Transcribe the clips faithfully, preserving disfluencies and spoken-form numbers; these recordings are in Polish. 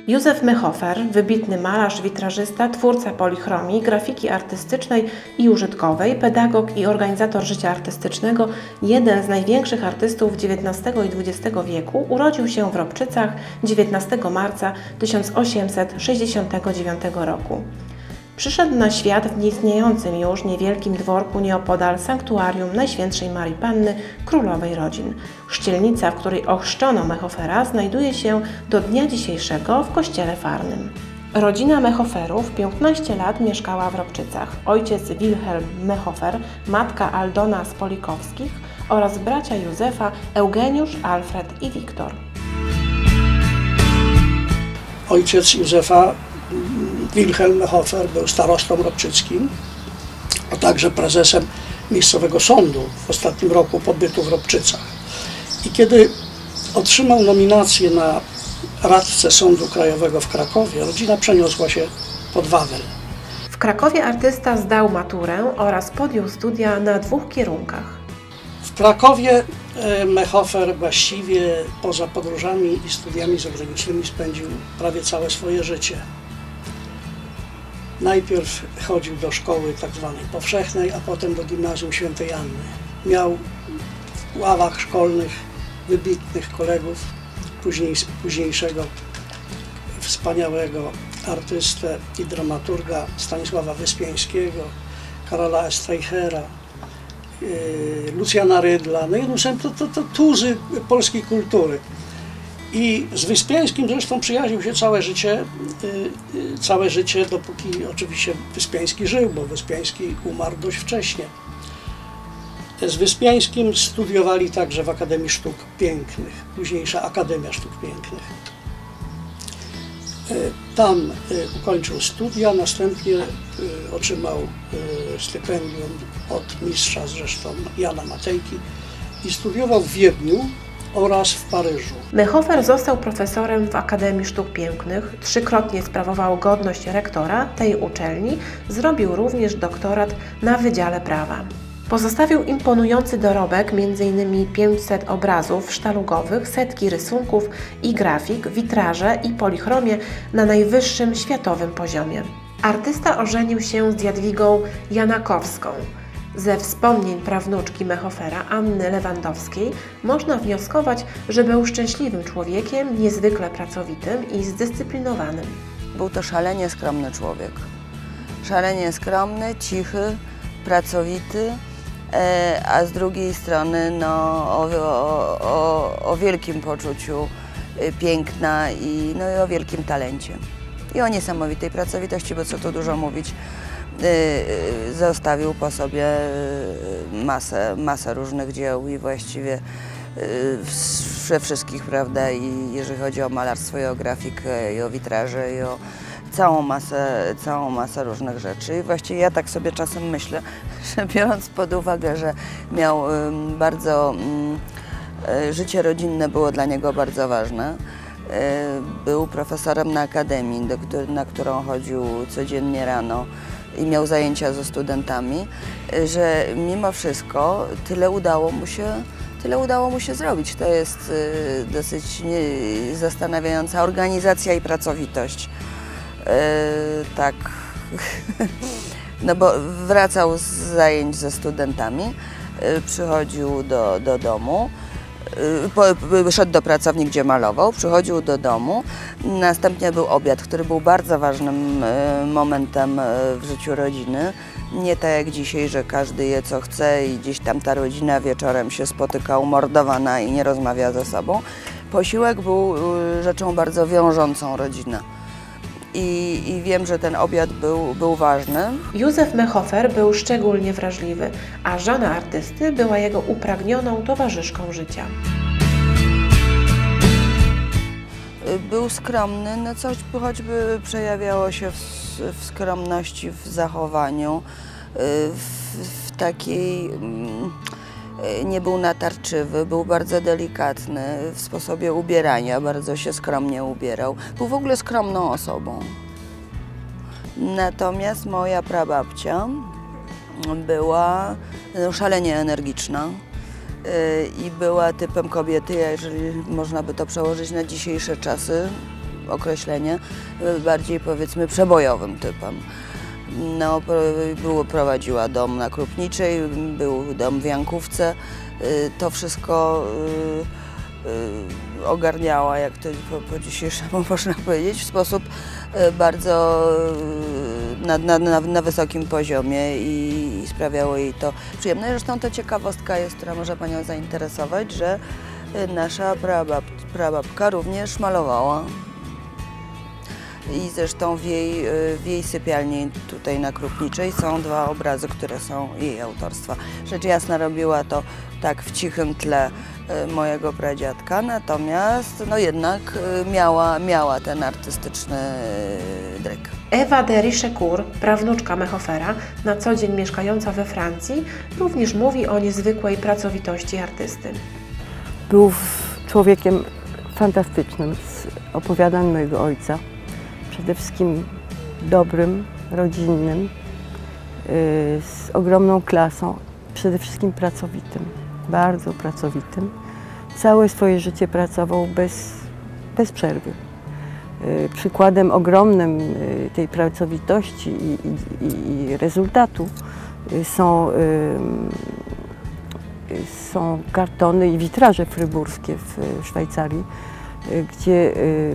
Józef Mehofer, wybitny malarz, witrażysta, twórca polichromii, grafiki artystycznej i użytkowej, pedagog i organizator życia artystycznego, jeden z największych artystów dziewiętnastego i dwudziestego wieku, urodził się w Robczycach dziewiętnastego marca tysiąc osiemset sześćdziesiątego dziewiątego roku. Przyszedł na świat w nieistniejącym już niewielkim dworku nieopodal sanktuarium Najświętszej Marii Panny, Królowej Rodzin. Chrzcielnica, w której ochrzczono Mehofera, znajduje się do dnia dzisiejszego w kościele farnym. Rodzina Mehoferów piętnaście lat mieszkała w Robczycach. Ojciec Wilhelm Mehofer, matka Aldona z Polikowskich oraz bracia Józefa Eugeniusz, Alfred i Wiktor. Ojciec Józefa, Wilhelm Mehofer, był starostą robczyckim, a także prezesem miejscowego sądu w ostatnim roku pobytu w Robczycach. I kiedy otrzymał nominację na radcę Sądu Krajowego w Krakowie, rodzina przeniosła się pod Wawel. W Krakowie artysta zdał maturę oraz podjął studia na dwóch kierunkach. W Krakowie Mehofer właściwie poza podróżami i studiami zagranicznymi spędził prawie całe swoje życie. Najpierw chodził do szkoły tak zwanej powszechnej, a potem do gimnazjum Świętej Anny. Miał w ławach szkolnych wybitnych kolegów, później, późniejszego wspaniałego artystę i dramaturga Stanisława Wyspiańskiego, Karola Streichera, yy, Lucjana Rydla, no i to, to, to tuzy polskiej kultury. I z Wyspiańskim zresztą przyjaźnił się całe życie, yy, całe życie, dopóki oczywiście Wyspiański żył, bo Wyspiański umarł dość wcześnie. Z Wyspiańskim studiowali także w Akademii Sztuk Pięknych, późniejsza Akademia Sztuk Pięknych. Yy, tam yy, ukończył studia, następnie yy, otrzymał yy, stypendium od mistrza zresztą Jana Matejki i studiował w Wiedniu oraz w Paryżu. Mehofer został profesorem w Akademii Sztuk Pięknych, trzykrotnie sprawował godność rektora tej uczelni, zrobił również doktorat na Wydziale Prawa. Pozostawił imponujący dorobek, między innymi pięćset obrazów sztalugowych, setki rysunków i grafik, witraże i polichromię na najwyższym światowym poziomie. Artysta ożenił się z Jadwigą Janakowską. Ze wspomnień prawnuczki Mehofera, Anny Lewandowskiej, można wnioskować, że był szczęśliwym człowiekiem, niezwykle pracowitym i zdyscyplinowanym. Był to szalenie skromny człowiek. Szalenie skromny, cichy, pracowity, a z drugiej strony no, o, o, o, o wielkim poczuciu piękna i, no, i o wielkim talencie. I o niesamowitej pracowitości, bo co tu dużo mówić, zostawił po sobie masę, masę różnych dzieł i właściwie we wszystkich, prawda, i jeżeli chodzi o malarstwo, i o grafikę, i o witraże, i o całą masę, całą masę różnych rzeczy. I właściwie ja tak sobie czasem myślę, że biorąc pod uwagę, że miał bardzo, życie rodzinne było dla niego bardzo ważne. Był profesorem na akademii, do, na którą chodził codziennie rano i miał zajęcia ze studentami, że mimo wszystko tyle udało mu się, tyle udało mu się zrobić. To jest dosyć zastanawiająca organizacja i pracowitość. Tak, no bo wracał z zajęć ze studentami, przychodził do, do domu, szedł do pracowni, gdzie malował, przychodził do domu, następnie był obiad, który był bardzo ważnym momentem w życiu rodziny. Nie tak jak dzisiaj, że każdy je co chce i gdzieś tam ta rodzina wieczorem się spotyka umordowana i nie rozmawia ze sobą. Posiłek był rzeczą bardzo wiążącą rodzinę. I, I wiem, że ten obiad był, był ważny. Józef Mehofer był szczególnie wrażliwy, a żona artysty była jego upragnioną towarzyszką życia. Był skromny, no coś choćby przejawiało się w, w skromności, w zachowaniu, w, w takiej... Nie był natarczywy, był bardzo delikatny w sposobie ubierania, bardzo się skromnie ubierał. Był w ogóle skromną osobą. Natomiast moja prababcia była no, szalenie energiczna i była typem kobiety, jeżeli można by to przełożyć na dzisiejsze czasy, określenie, bardziej powiedzmy przebojowym typem. No, było, prowadziła dom na Krupniczej, był dom w Jankówce. To wszystko ogarniała, jak to po, po dzisiejszemu można powiedzieć, w sposób bardzo na, na, na, na wysokim poziomie i, i sprawiało jej to przyjemne. Zresztą to ciekawostka jest, która może Panią zainteresować, że nasza prabab, prababka również malowała. I zresztą w jej, w jej sypialni tutaj na Krupniczej są dwa obrazy, które są jej autorstwa. Rzecz jasna robiła to tak w cichym tle mojego pradziadka, natomiast no jednak miała, miała ten artystyczny dryk. Ewa de Richecourt, prawnuczka Mehofera, na co dzień mieszkająca we Francji, również mówi o niezwykłej pracowitości artysty. Był człowiekiem fantastycznym, z opowiadań mojego ojca. Przede wszystkim dobrym, rodzinnym, z ogromną klasą, przede wszystkim pracowitym, bardzo pracowitym. Całe swoje życie pracował bez, bez przerwy. Przykładem ogromnym tej pracowitości i, i, i rezultatu są, są kartony i witraże fryburskie w Szwajcarii, gdzie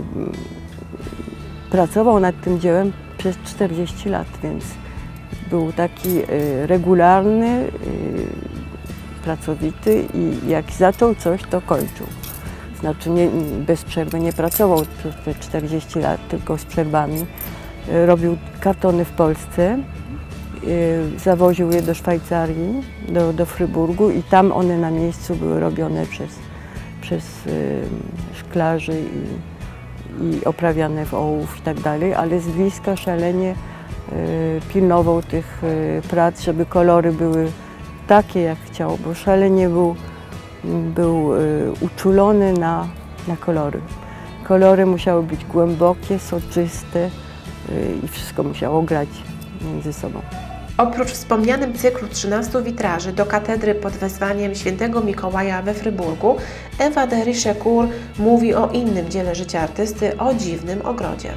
pracował nad tym dziełem przez czterdzieści lat, więc był taki regularny, pracowity i jak zaczął coś, to kończył. Znaczy nie, bez przerwy nie pracował przez te czterdzieści lat, tylko z przerwami. Robił kartony w Polsce, zawoził je do Szwajcarii, do, do Fryburgu i tam one na miejscu były robione przez, przez szklarzy i i oprawiane w ołów i tak dalej, ale z bliska szalenie y, pilnował tych y, prac, żeby kolory były takie, jak chciał, bo szalenie był, był y, uczulony na, na kolory. Kolory musiały być głębokie, soczyste y, i wszystko musiało grać między sobą. Oprócz wspomnianym cyklu trzynastu witraży do katedry pod wezwaniem świętego Mikołaja we Fryburgu, Ewa de Richecourt mówi o innym dziele życia artysty, o dziwnym ogrodzie.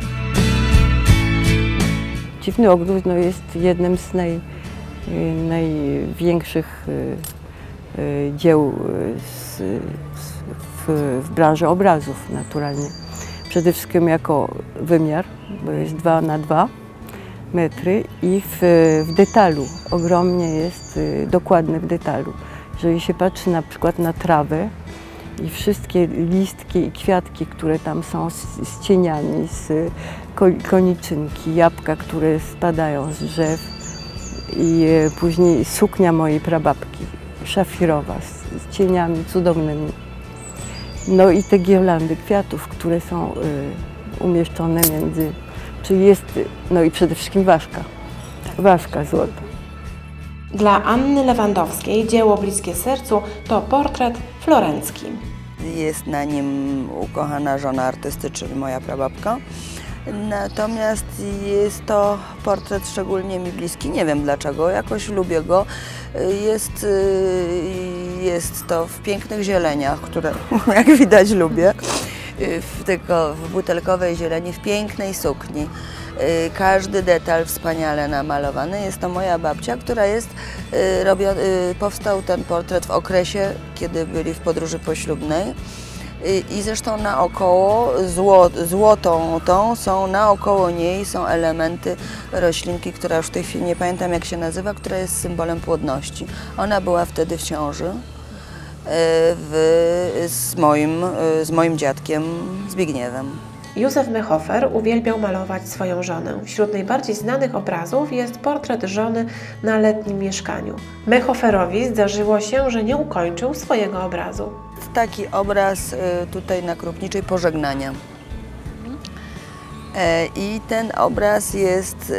Dziwny ogród no, jest jednym z naj, największych dzieł z, w, w branży obrazów naturalnie. Przede wszystkim jako wymiar, bo jest dwa na dwa metry i w, w detalu, ogromnie jest y, dokładny w detalu. Jeżeli się patrzy na przykład na trawę i wszystkie listki i kwiatki, które tam są z, z cieniami, z koniczynki, jabłka, które spadają z drzew i y, później suknia mojej prababki, szafirowa, z, z cieniami cudownymi. No i te girlandy kwiatów, które są y, umieszczone między. Czyli jest, no i przede wszystkim ważka, ważka złota. Dla Anny Lewandowskiej dzieło bliskie sercu to portret florencki. Jest na nim ukochana żona artysty, czyli moja prababka. Natomiast jest to portret szczególnie mi bliski, nie wiem dlaczego, jakoś lubię go. Jest, jest to w pięknych zieleniach, które jak widać lubię. W, tylko w butelkowej zieleni, w pięknej sukni. Każdy detal wspaniale namalowany. Jest to moja babcia, która jest, robio, powstał ten portret w okresie, kiedy byli w podróży poślubnej. I zresztą naokoło, zło, złotą tą są, naokoło niej są elementy roślinki, która już w tej chwili nie pamiętam jak się nazywa, która jest symbolem płodności. Ona była wtedy w ciąży. W, z, moim, z moim dziadkiem Zbigniewem. Józef Mehofer uwielbiał malować swoją żonę. Wśród najbardziej znanych obrazów jest portret żony na letnim mieszkaniu. Mehoferowi zdarzyło się, że nie ukończył swojego obrazu. Taki obraz tutaj na Krupniczej pożegnania. I ten obraz jest,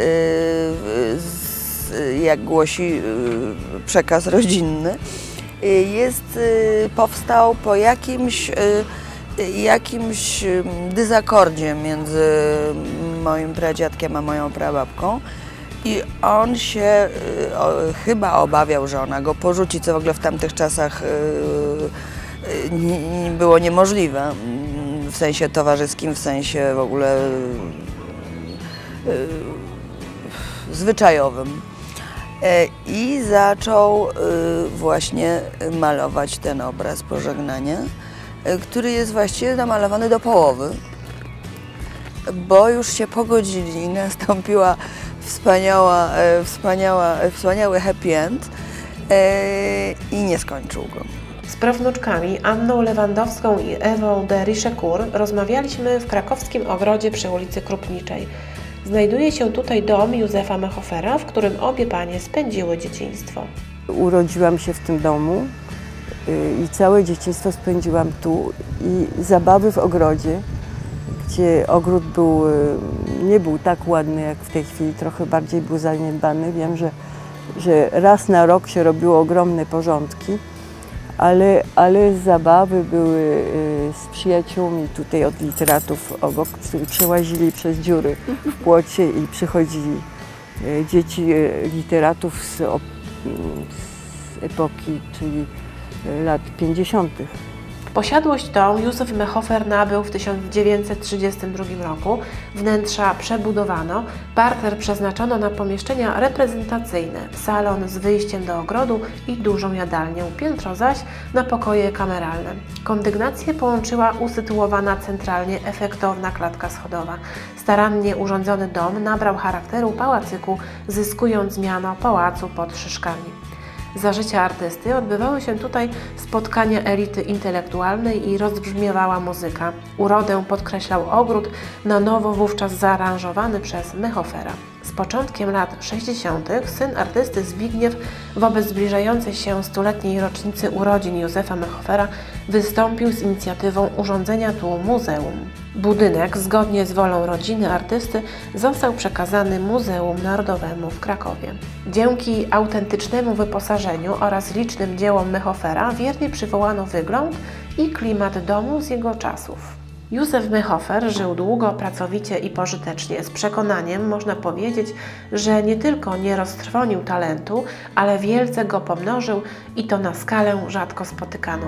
jak głosi przekaz rodzinny, jest, powstał po jakimś, jakimś dyzakordzie między moim pradziadkiem a moją prababką i on się o, chyba obawiał, że ona go porzuci, co w ogóle w tamtych czasach nie, nie było niemożliwe. w sensie towarzyskim, w sensie w ogóle zwyczajowym. I zaczął właśnie malować ten obraz Pożegnania, który jest właściwie namalowany do połowy, bo już się pogodzili i nastąpiła wspaniała, wspaniała, wspaniały happy end i nie skończył go. Z prawnuczkami Anną Lewandowską i Ewą de Richecourt rozmawialiśmy w krakowskim ogrodzie przy ulicy Krupniczej. Znajduje się tutaj dom Józefa Mechofera, w którym obie panie spędziły dzieciństwo. Urodziłam się w tym domu i całe dzieciństwo spędziłam tu i zabawy w ogrodzie, gdzie ogród był, nie był tak ładny jak w tej chwili, trochę bardziej był zaniedbany. Wiem, że, że raz na rok się robiło ogromne porządki, ale, ale zabawy były z przyjaciółmi tutaj od literatów obok, którzy przełazili przez dziury w płocie i przychodzili dzieci literatów z, z epoki, czyli lat pięćdziesiątych. Posiadłość tą Józef Mechofer nabył w tysiąc dziewięćset trzydziestym drugim roku. Wnętrza przebudowano, parter przeznaczono na pomieszczenia reprezentacyjne, salon z wyjściem do ogrodu i dużą jadalnię, piętro zaś na pokoje kameralne. Kondygnację połączyła usytuowana centralnie efektowna klatka schodowa. Starannie urządzony dom nabrał charakteru pałacyku, zyskując miano pałacu pod Szyszkami. Za życia artysty odbywały się tutaj spotkania elity intelektualnej i rozbrzmiewała muzyka. Urodę podkreślał ogród, na nowo wówczas zaaranżowany przez Mechofera. Z początkiem lat sześćdziesiątych syn artysty Zbigniew wobec zbliżającej się stuletniej rocznicy urodzin Józefa Mechofera wystąpił z inicjatywą urządzenia tu muzeum. Budynek, zgodnie z wolą rodziny artysty, został przekazany Muzeum Narodowemu w Krakowie. Dzięki autentycznemu wyposażeniu oraz licznym dziełom Mechofera wiernie przywołano wygląd i klimat domu z jego czasów. Józef Mechofer żył długo, pracowicie i pożytecznie. Z przekonaniem można powiedzieć, że nie tylko nie roztrwonił talentu, ale wielce go pomnożył i to na skalę rzadko spotykaną.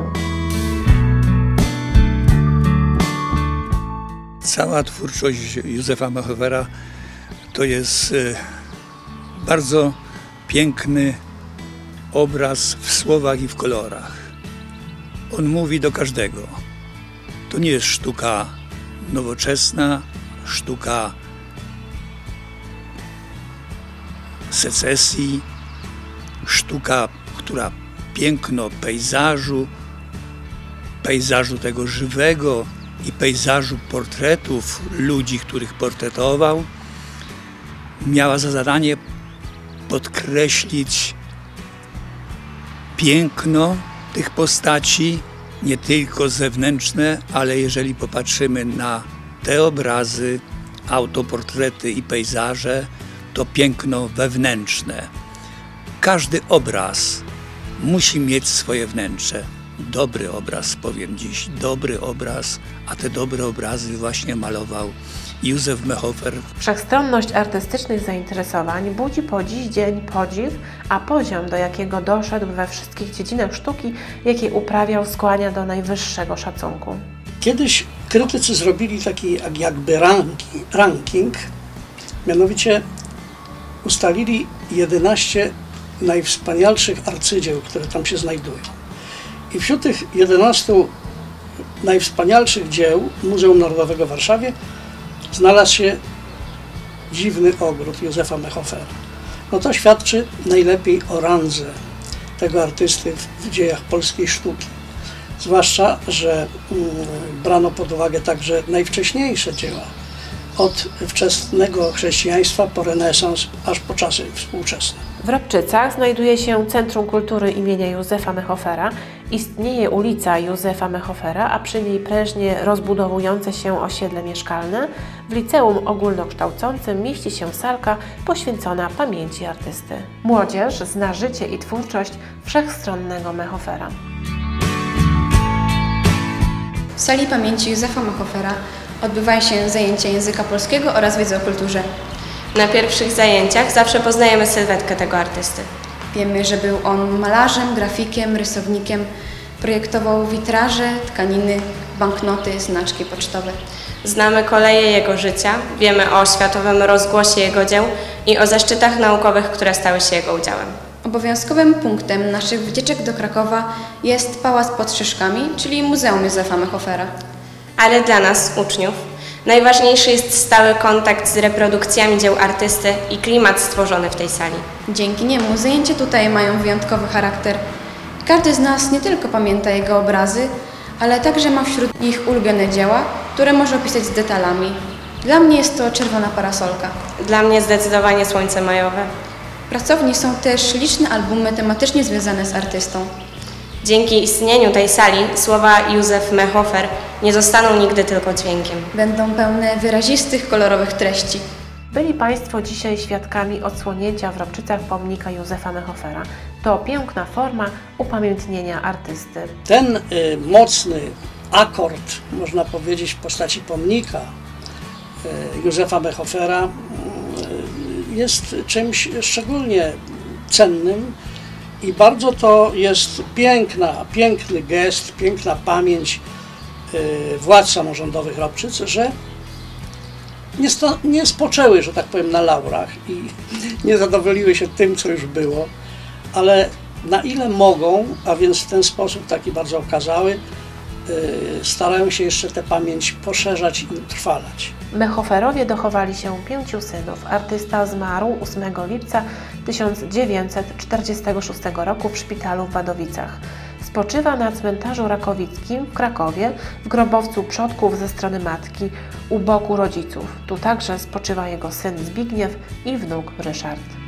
Cała twórczość Józefa Mechofera to jest bardzo piękny obraz w słowach i w kolorach. On mówi do każdego. To nie jest sztuka nowoczesna, sztuka secesji, sztuka, która piękno pejzażu, pejzażu tego żywego i pejzażu portretów ludzi, których portretował, miała za zadanie podkreślić piękno tych postaci, nie tylko zewnętrzne, ale jeżeli popatrzymy na te obrazy, autoportrety i pejzaże, to piękno wewnętrzne. Każdy obraz musi mieć swoje wnętrze. Dobry obraz, powiem dziś, dobry obraz, a te dobre obrazy właśnie malował Józef Mechofer. Wszechstronność artystycznych zainteresowań budzi po dziś dzień podziw, a poziom, do jakiego doszedł we wszystkich dziedzinach sztuki, jakie uprawiał, skłania do najwyższego szacunku. Kiedyś krytycy zrobili taki jakby ranking, ranking, mianowicie ustalili jedenaście najwspanialszych arcydzieł, które tam się znajdują. I wśród tych jedenastu najwspanialszych dzieł Muzeum Narodowego w Warszawie znalazł się Dziwny ogród Józefa Mechofera. No to świadczy najlepiej o randze tego artysty w dziejach polskiej sztuki. Zwłaszcza, że mm, brano pod uwagę także najwcześniejsze dzieła, od wczesnego chrześcijaństwa po renesans, aż po czasy współczesne. W Robczycach znajduje się Centrum Kultury imienia Józefa Mechofera. Istnieje ulica Józefa Mechofera, a przy niej prężnie rozbudowujące się osiedle mieszkalne. W liceum ogólnokształcącym mieści się salka poświęcona pamięci artysty. Młodzież zna życie i twórczość wszechstronnego Mechofera. W sali pamięci Józefa Mechofera odbywają się zajęcia języka polskiego oraz wiedzy o kulturze. Na pierwszych zajęciach zawsze poznajemy sylwetkę tego artysty. Wiemy, że był on malarzem, grafikiem, rysownikiem, projektował witraże, tkaniny, banknoty, znaczki pocztowe. Znamy koleje jego życia, wiemy o światowym rozgłosie jego dzieł i o zaszczytach naukowych, które stały się jego udziałem. Obowiązkowym punktem naszych wycieczek do Krakowa jest Pałac pod Szyszkami, czyli Muzeum Józefa Mechofera. Ale dla nas, uczniów, najważniejszy jest stały kontakt z reprodukcjami dzieł artysty i klimat stworzony w tej sali. Dzięki niemu zajęcia tutaj mają wyjątkowy charakter. Każdy z nas nie tylko pamięta jego obrazy, ale także ma wśród nich ulubione dzieła, które może opisać z detalami. Dla mnie jest to czerwona parasolka. Dla mnie zdecydowanie słońce majowe. W pracowni są też liczne albumy tematycznie związane z artystą. Dzięki istnieniu tej sali słowa Józef Mechofer nie zostaną nigdy tylko dźwiękiem. Będą pełne wyrazistych, kolorowych treści. Byli Państwo dzisiaj świadkami odsłonięcia w Ropczycach pomnika Józefa Mechofera. To piękna forma upamiętnienia artysty. Ten y, mocny akord, można powiedzieć, w postaci pomnika y, Józefa Mechofera y, jest czymś szczególnie cennym i bardzo to jest piękna, piękny gest, piękna pamięć y, władz samorządowych Ropczyc, że nie, sto, nie spoczęły, że tak powiem, na laurach i nie zadowoliły się tym, co już było, ale na ile mogą, a więc w ten sposób taki bardzo okazały, yy, starają się jeszcze tę pamięć poszerzać i utrwalać. Mechoferowie dochowali się pięciu synów. Artysta zmarł ósmego lipca tysiąc dziewięćset czterdziestego szóstego roku w szpitalu w Wadowicach. Spoczywa na cmentarzu Rakowickim w Krakowie, w grobowcu przodków ze strony matki, u boku rodziców. Tu także spoczywa jego syn Zbigniew i wnuk Ryszard.